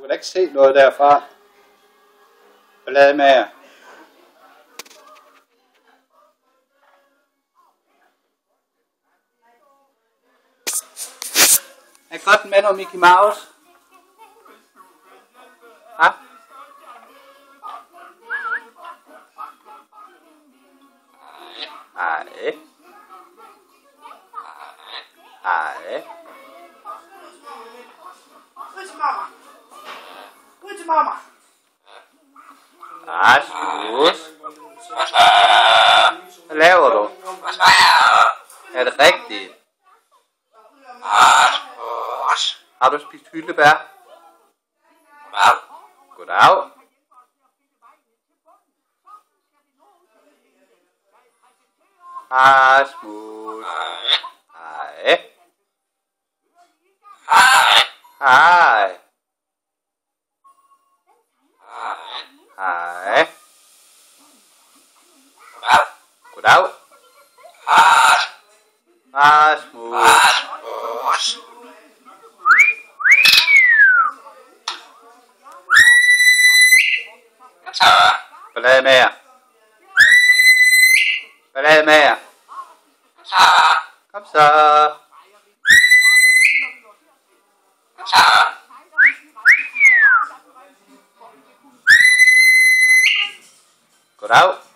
da ikke se noget derfra. Ballade med jer. Er godt med noget Mickey Mouse? Ja? Nej. Nej. Ud til mamma. Ud til mamma. Rasmus. Hvad laver du? Er det rigtigt? Har du spist hyldebær? Goddag. Rasmus. Hej. Hej. Hej. Goddag. Rasmus. Ballade med jer. Ballade med jer. Kom så. Goddag.